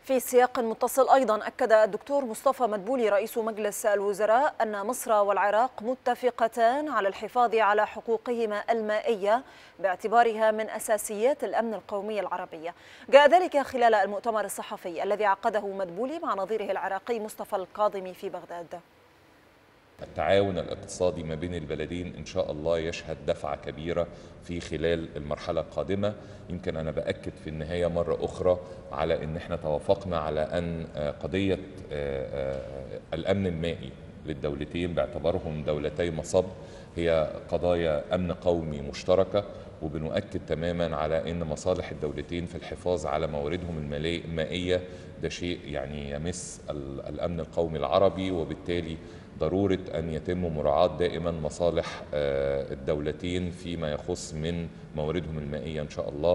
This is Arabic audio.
في سياق متصل أيضا أكد الدكتور مصطفى مدبولي رئيس مجلس الوزراء أن مصر والعراق متفقتان على الحفاظ على حقوقهما المائية باعتبارها من أساسيات الأمن القومي العربي. جاء ذلك خلال المؤتمر الصحفي الذي عقده مدبولي مع نظيره العراقي مصطفى الكاظمي في بغداد. التعاون الاقتصادي ما بين البلدين إن شاء الله يشهد دفعة كبيرة في خلال المرحلة القادمة. يمكن أنا بأكد في النهاية مرة أخرى على أن احنا توافقنا على أن قضية الأمن المائي للدولتين باعتبارهم دولتي مصب هي قضايا أمن قومي مشتركة، وبنؤكد تماما على أن مصالح الدولتين في الحفاظ على مواردهم المائية ده شيء يعني يمس الأمن القومي العربي، وبالتالي ضرورة أن يتم مراعاة دائما مصالح الدولتين فيما يخص من مواردهم المائية إن شاء الله.